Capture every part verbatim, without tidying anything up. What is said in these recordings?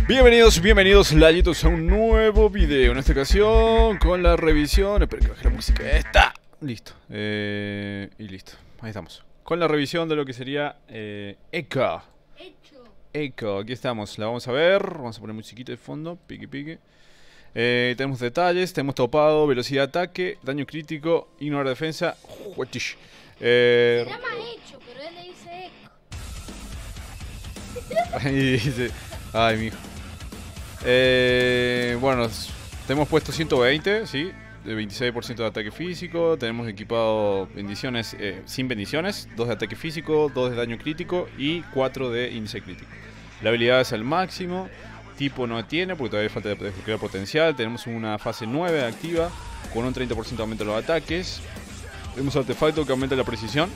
Bienvenidos, bienvenidos layitos a un nuevo video. En esta ocasión con la revisión. Espera que baje la música. Está. Listo. Eh, y listo. Ahí estamos. Con la revisión de lo que sería eh, Echo. Echo. Aquí estamos. La vamos a ver. Vamos a poner musiquita de fondo. Pique, pique. Eh, tenemos detalles. Tenemos topado, velocidad de ataque, daño crítico, ignorar defensa. Eh, Se llama Echo, pero él le dice Echo. Ahí dice. Ay, mijo. Eh, bueno, tenemos puesto ciento veinte, ¿sí? De veintiséis por ciento de ataque físico. Tenemos equipado bendiciones eh, sin bendiciones. dos de ataque físico, dos de daño crítico y cuatro de índice crítico. La habilidad es al máximo. Tipo no tiene porque todavía falta de desbloquear potencial. Tenemos una fase nueve activa con un treinta por ciento de aumento de los ataques. Tenemos artefacto que aumenta la precisión.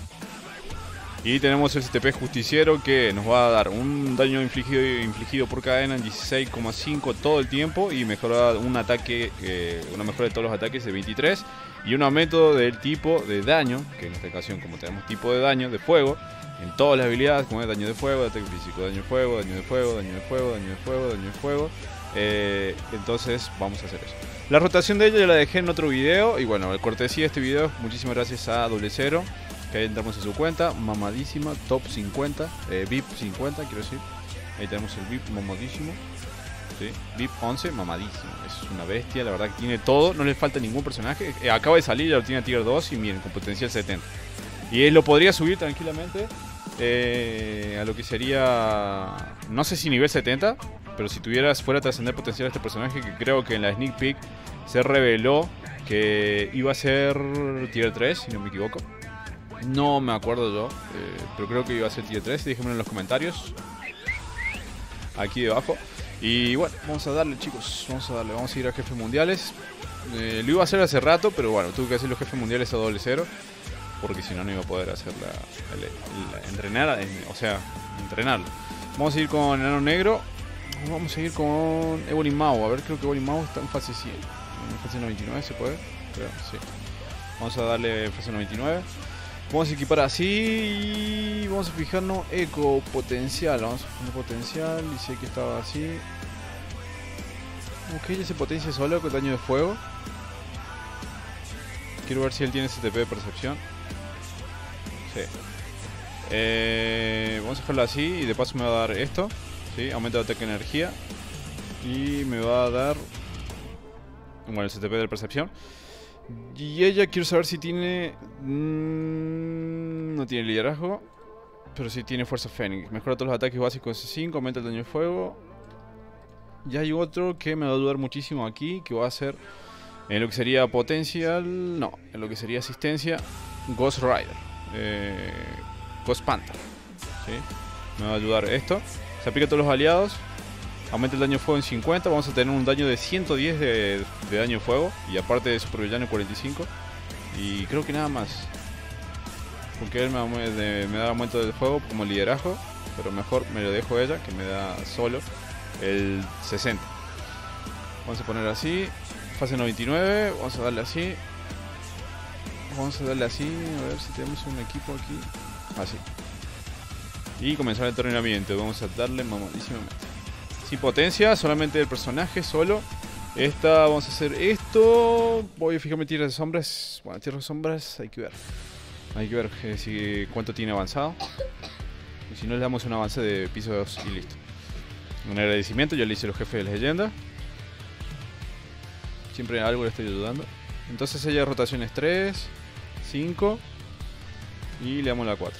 Y tenemos el C T P justiciero que nos va a dar un daño infligido, infligido por cadena en dieciséis coma cinco todo el tiempo. Y mejora un ataque, eh, una mejora de todos los ataques de veintitrés. Y un aumento del tipo de daño, que en esta ocasión como tenemos tipo de daño de fuego, en todas las habilidades, como es daño de fuego, ataque físico, daño de fuego, daño de fuego, daño de fuego, daño de fuego, daño de fuego. Eh, entonces vamos a hacer eso. La rotación de ella ya la dejé en otro video. Y bueno, el cortesía de este video, muchísimas gracias a Doble Cero, que ahí entramos en su cuenta, mamadísima, top cincuenta, eh, V I P cincuenta, quiero decir. Ahí tenemos el V I P mamadísimo, ¿sí? V I P once, mamadísimo, es una bestia, la verdad que tiene todo, no le falta ningún personaje. Eh, acaba de salir, ya lo tiene a tier dos y miren, con potencial setenta. Y él lo podría subir tranquilamente eh, a lo que sería, no sé si nivel setenta, pero si tuvieras fuera a trascender potencial a este personaje, que creo que en la sneak peek se reveló que iba a ser tier tres, si no me equivoco. No me acuerdo yo, eh, pero creo que iba a ser tier tres. Déjenmelo en los comentarios aquí debajo. Y bueno, vamos a darle, chicos. Vamos a darle, vamos a ir a jefes mundiales. eh, Lo iba a hacer hace rato, pero bueno, tuve que hacer los jefes mundiales a doble cero, porque si no, no iba a poder hacer la, la, la entrenar, o sea, entrenarlo. Vamos a ir con enano negro. Vamos a ir con Ebony Maw. A ver, creo que Ebony Maw está en fase cien. En fase noventa y nueve se puede, creo, sí. Vamos a darle fase noventa y nueve. Vamos a equipar así y vamos a fijarnos eco potencial. Vamos a poner potencial y sé que estaba así. Ok, ya se potencia solo con daño de fuego. Quiero ver si él tiene C T P de percepción. Sí. Eh, vamos a dejarlo así y de paso me va a dar esto. ¿Sí? Aumento de ataque de energía. Y me va a dar, bueno, el C T P de percepción. Y ella quiero saber si tiene... Mmm, no tiene liderazgo, pero sí tiene fuerza fénix. Mejora todos los ataques básicos C cinco, aumenta el daño de fuego. Y hay otro que me va a ayudar muchísimo aquí, que va a ser en lo que sería potencial... No, en lo que sería asistencia, Ghost Rider, eh, Ghost Panther, ¿sí? Me va a ayudar esto. Se aplica a todos los aliados. Aumenta el daño de fuego en cincuenta. Vamos a tener un daño de ciento diez de, de daño de fuego. Y aparte de supervillano cuarenta y cinco. Y creo que nada más, porque él me, de, me da aumento de fuego como liderazgo. Pero mejor me lo dejo a ella, que me da solo el sesenta. Vamos a poner así. Fase noventa y nueve. Vamos a darle así. Vamos a darle así. A ver si tenemos un equipo aquí. Así. Y comenzar el entrenamiento. Vamos a darle mamadísimamente. Sin potencia, solamente el personaje solo. Esta, vamos a hacer esto. Voy a fijarme en tierras de sombras. Bueno, tierras de sombras hay que ver. Hay que ver eh, si, cuánto tiene avanzado. Y si no, le damos un avance de piso dos y listo. Un agradecimiento, ya le hice los jefes de leyenda. Siempre algo le estoy ayudando. Entonces ella rotación es tres, cinco. Y le damos la cuatro.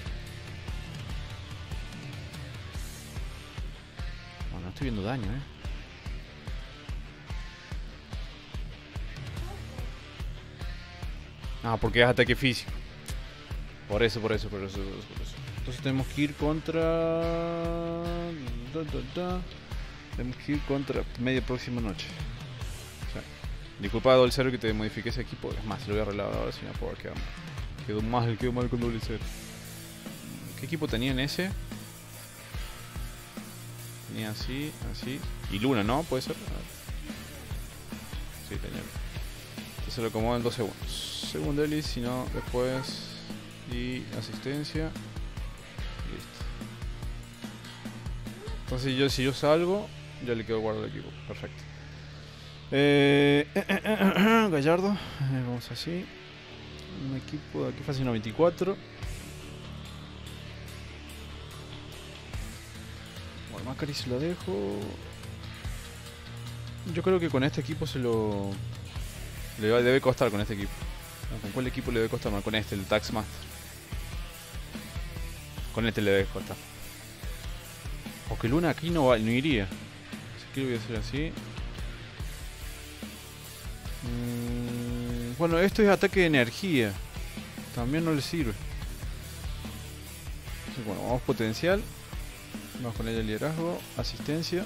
No estoy viendo daño, eh. Ah, porque es ataque físico. Por eso, por eso, por eso, por eso, por eso. Entonces tenemos que ir contra... Da, da, da. Tenemos que ir contra media próxima noche. O sea, disculpa, doble cero, que te modifique ese equipo. Es más, lo voy a arreglar ahora si no puedo quedar mal. Quedó mal, quedó mal con doble cero. ¿Qué equipo tenía en ese? Tenía así, así. Y Luna, ¿no? ¿Puede ser? Sí, tenía. Entonces lo acomodo en dos segundos. Segundo Ellis, si no, después. Y asistencia. Listo. Entonces yo, si yo salgo, Ya le quedó guardado el equipo. Perfecto. Eh, eh, eh, eh, Gallardo. Eh, vamos así. Un equipo de aquí fase noventa y cuatro. Bueno, Macari se lo dejo. Yo creo que con este equipo se lo... Le va- debe costar con este equipo. ¿Con cuál equipo le debe costar? No, con este, el Taxmaster. Con este le debe costar. Porque Luna aquí no, va, no iría. Así que lo voy a hacer así. Mm, bueno, esto es ataque de energía. También no le sirve. Entonces, bueno, vamos potencial. Vamos con ella liderazgo. Asistencia.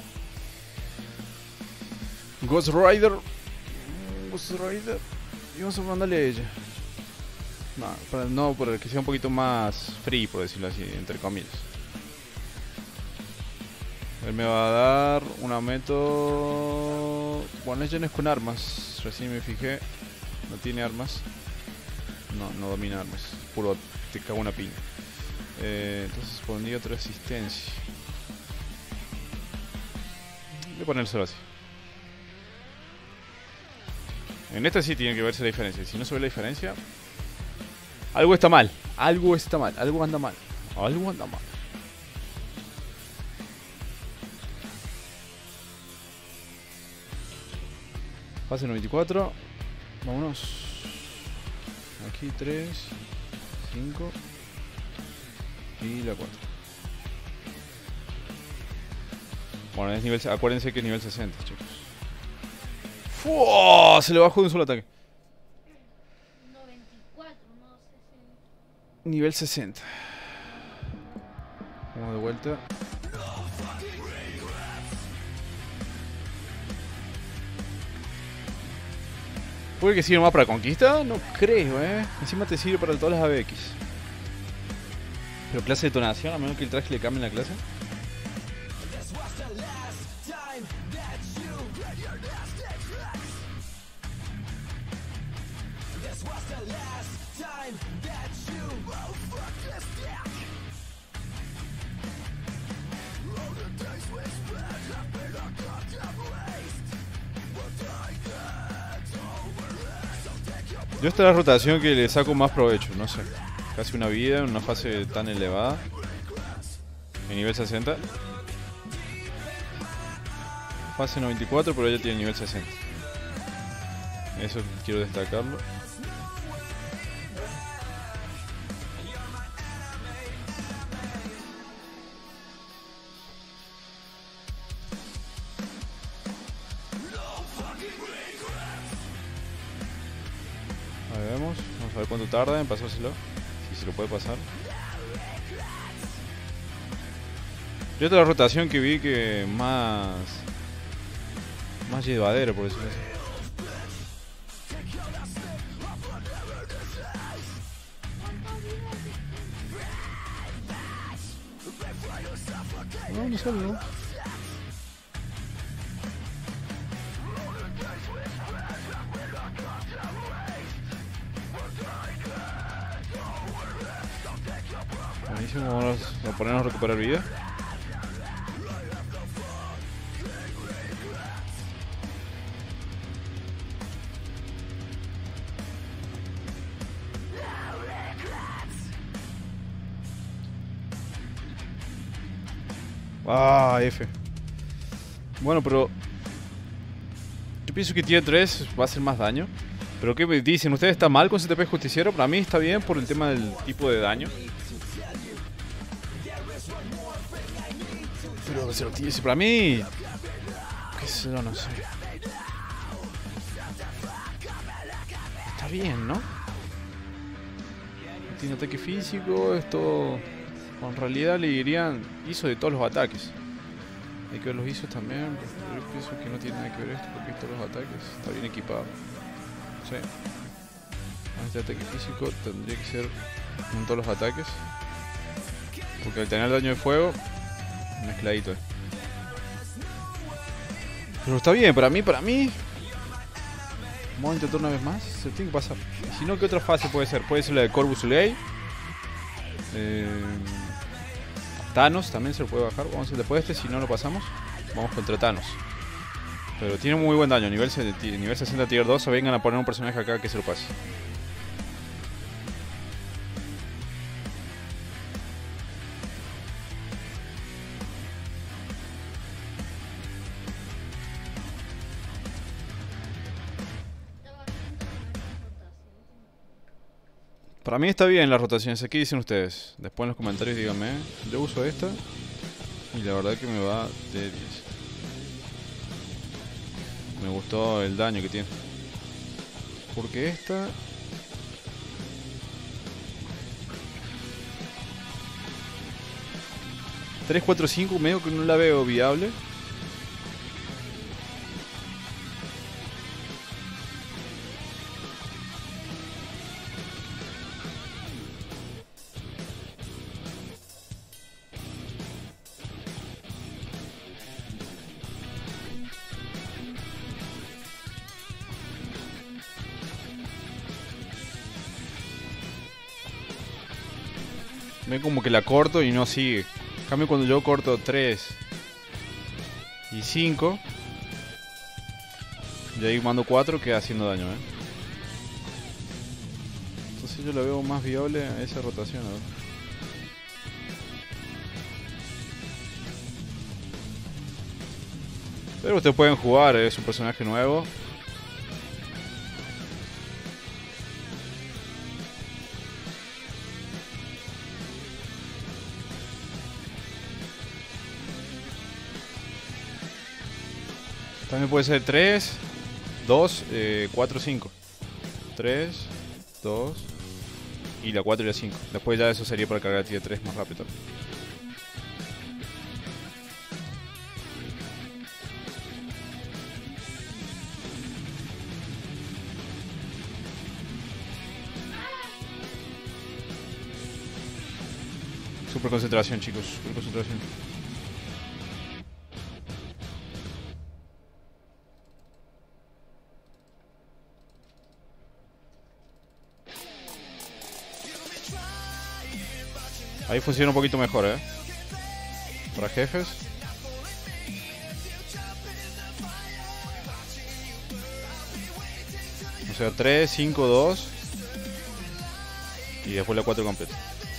Ghost Rider. Ghost Rider. Y vamos a mandarle a ella. No, para, no, para que sea un poquito más free, por decirlo así, entre comillas. Él me va a dar un aumento. Bueno, ella no es con armas. Recién me fijé. No tiene armas. No, no domina armas. Puro te cago una piña. Eh, entonces pondría otra asistencia. Voy a ponérselo así. En esta sí tiene que verse la diferencia. Si no se ve la diferencia, algo está mal. Algo está mal. Algo anda mal. Algo anda mal. Fase noventa y cuatro. Vámonos. Aquí tres, cinco y la cuatro. Bueno, es nivel, acuérdense que es nivel sesenta, chicos. ¡Fua! Se le bajó de un solo ataque. noventa y cuatro, no sesenta. Nivel sesenta. Vamos de vuelta. ¿Puede que sirva más para conquista? No creo, eh. Encima te sirve para todas las A B X. Pero clase de detonación, a menos que el traje le cambie la clase. Yo esta es la rotación que le saco más provecho, no sé. Casi una vida en una fase tan elevada. En nivel sesenta. Fase noventa y cuatro, pero ella tiene nivel sesenta. Eso quiero destacarlo. Ahí vemos, vamos a ver cuánto tarda en pasárselo. Si se lo puede pasar. Yo esta es la rotación que vi que más... Más llevadera, por decirlo así. No, no sale, ¿no? Buenísimo, vamos a ponernos a recuperar vida. Ah, F. Bueno, pero yo pienso que tier tres va a hacer más daño. Pero ¿qué me dicen? ¿Ustedes está mal con C T P justiciero? Para mí está bien por el tema del tipo de daño. Pero se lo tiene, para mí... qué sé yo, no sé. Está bien, ¿no? Tiene ataque físico, esto... En realidad le dirían hizo de todos los ataques. Hay que ver los I S Os también. Pero yo pienso que no tiene nada que ver esto porque todos los ataques. Está bien equipado. Sí. Este ataque físico tendría que ser en todos los ataques. Porque al tener daño de fuego, mezcladito. Pero está bien, para mí, para mí. Vamos a intentar una vez más. Se tiene que pasar. Y si no, ¿qué otra fase puede ser? Puede ser la de Corvus Ulei. Eh... Thanos también se lo puede bajar. Vamos a hacer después de este, si no lo pasamos. Vamos contra Thanos. Pero tiene muy buen daño. Nivel, nivel sesenta tier dos. O vengan a poner un personaje acá que se lo pase. Para mí está bien las rotaciones. ¿Qué dicen ustedes? Después en los comentarios díganme. Yo uso esta y la verdad que me va de diez. Me gustó el daño que tiene. Porque esta... tres, cuatro, cinco medio que no la veo viable. Ve como que la corto y no sigue. En cambio cuando yo corto tres y cinco y ahí mando cuatro queda haciendo daño, ¿eh? Entonces yo la veo más viable a esa rotación, a ver. Pero ustedes pueden jugar, es un personaje nuevo. También puede ser tres, dos, cuatro, cinco. tres, dos y la cuatro y la cinco. Después ya eso sería para cargar el tier tres más rápido. Super concentración, chicos, super concentración. Ahí funciona un poquito mejor, ¿eh? Para jefes. O sea, tres, cinco, dos. Y después la cuatro completa.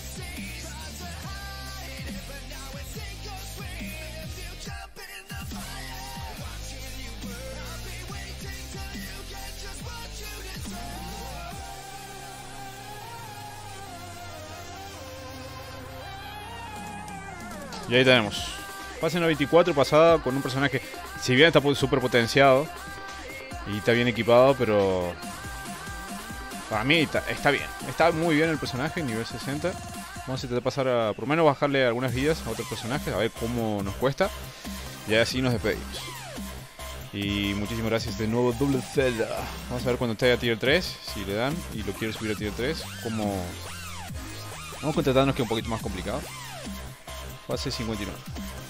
Y ahí tenemos. Fase noventa y cuatro pasada con un personaje, si bien está súper potenciado y está bien equipado, pero para mí está, está bien. Está muy bien el personaje, nivel sesenta. Vamos a intentar pasar a, por lo menos bajarle algunas vidas a otros personajes, a ver cómo nos cuesta. Y así nos despedimos. Y muchísimas gracias de nuevo, Double Zelda. Vamos a ver cuando esté a tier tres, si le dan y lo quiero subir a tier tres, cómo... Vamos a contratarnos que es un poquito más complicado. Fase cincuenta y nueve.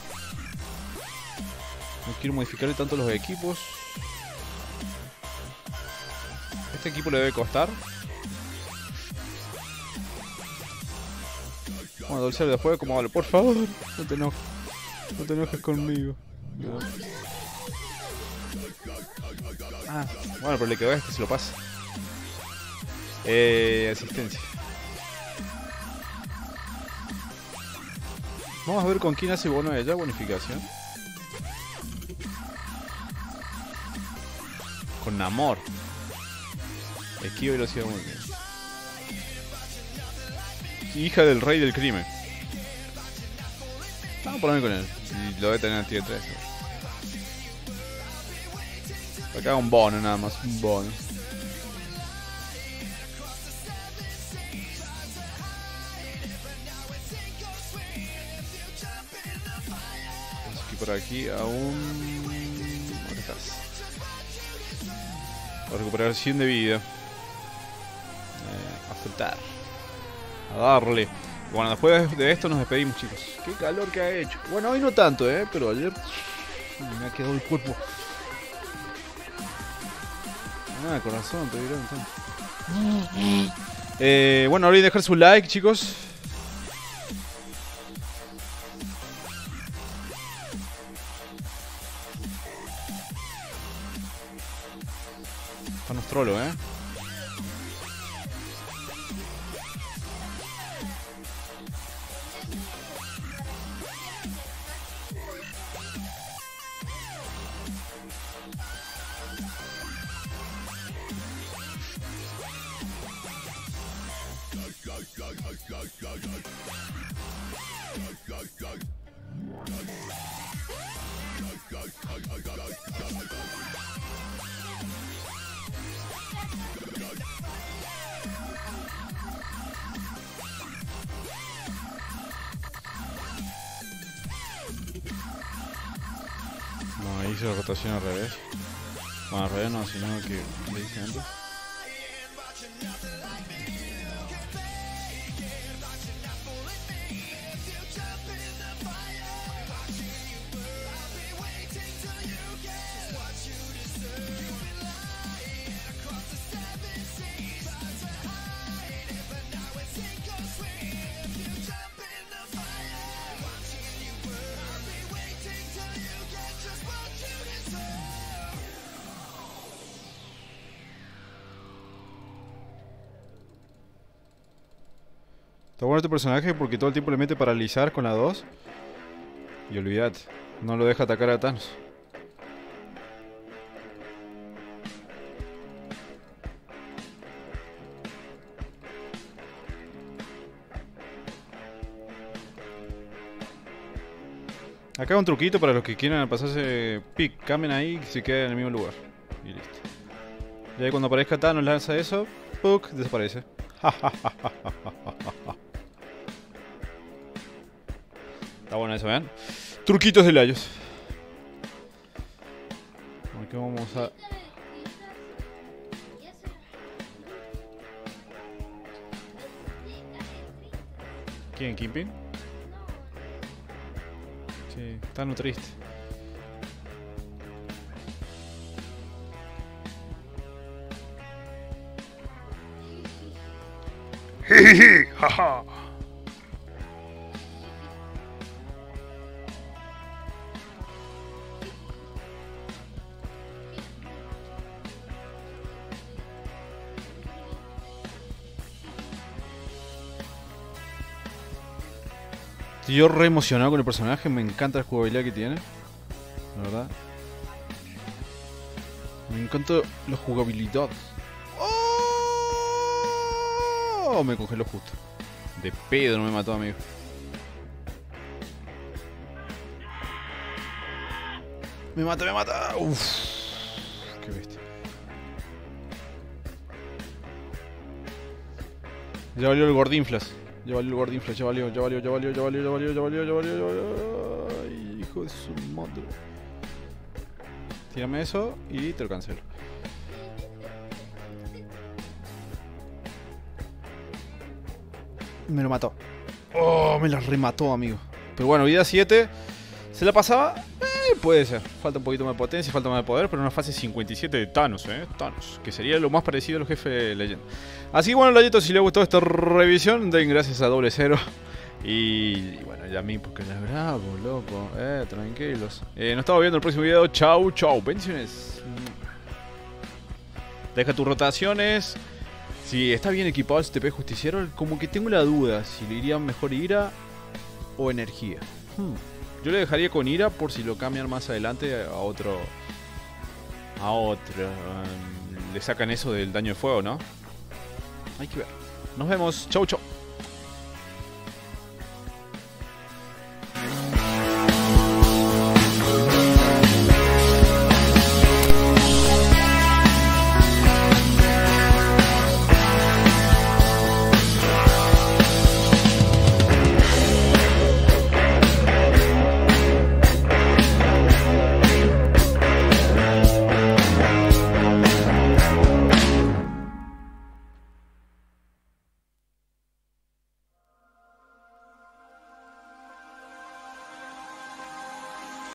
No quiero modificarle tanto los equipos. Este equipo le debe costar. Vamos a dulcear después como vale. Por favor, no te enojes. No te enojes conmigo. No. Ah, bueno, pero le quedó este, se lo pasa. Eh, asistencia. Vamos a ver con quién hace bono ella, bonificación. Con Namor. Esquiva y velocidad muy bien. Hija del rey del crimen. Vamos a ponerme con él. Y lo voy a tener en tier tres. Acá un bono nada más, un bono. Por aquí aún... ¿Dónde estás? Para recuperar cien de vida. Eh, a soltar. A darle. Bueno, después de esto nos despedimos, chicos. Qué calor que ha hecho. Bueno, hoy no tanto, eh, pero ayer me ha quedado el cuerpo. Ah, corazón, te diré entonces. Eh, bueno, no olviden dejar su like, chicos. Thanos trolo, eh. No, hice la rotación al revés. Bueno, al revés no, sino que le hice antes. Está bueno este personaje porque todo el tiempo le mete paralizar con la dos. Y olvidate, no lo deja atacar a Thanos. Acá un truquito para los que quieran pasarse pick. Cambien ahí y se queden en el mismo lugar. Y listo. Y ahí cuando aparezca Thanos lanza eso, ¡puc! Desaparece. Está bueno eso, vean. Truquitos de Laios. Aquí vamos a... ¿Quién? ¿Kingpin? Sí, está no triste. Jijiji, jaja. Estoy yo re emocionado con el personaje, me encanta la jugabilidad que tiene. La verdad. Me encanta la jugabilidad. ¡Oh! Me congeló justo. De pedo no me mató, amigo. Me mata, me mata. Uff. Qué bestia. Ya valió el gordinflas. Ya valió el gordinflas, ya valió, ya valió, ya valió, ya valió, ya valió, ya valió, ya valió, ya valió. Ay, hijo de su madre. Tírame eso y te lo cancelo. Me lo mató. Oh, me la remató, amigo. Pero bueno, vida siete. ¿Se la pasaba? Eh, puede ser. Falta un poquito más de potencia, falta más de poder, pero una fase cincuenta y siete de Thanos, eh. Thanos, que sería lo más parecido a los jefes de leyenda. Así que bueno, Layeto, si les gustó esta revisión, den gracias a Doble Cero. Y, y bueno, ya a mí, porque la bravo, loco. Eh, tranquilos. Eh, nos estamos viendo en el próximo video. Chau, chau. Bendiciones. Deja tus rotaciones. Si está bien equipado el S T P Justiciero, como que tengo la duda si le iría mejor ira o energía. Hmm. Yo le dejaría con ira por si lo cambian más adelante a otro. A otro. Um, le sacan eso del daño de fuego, ¿no? Hay que ver. Nos vemos. Chau, chau.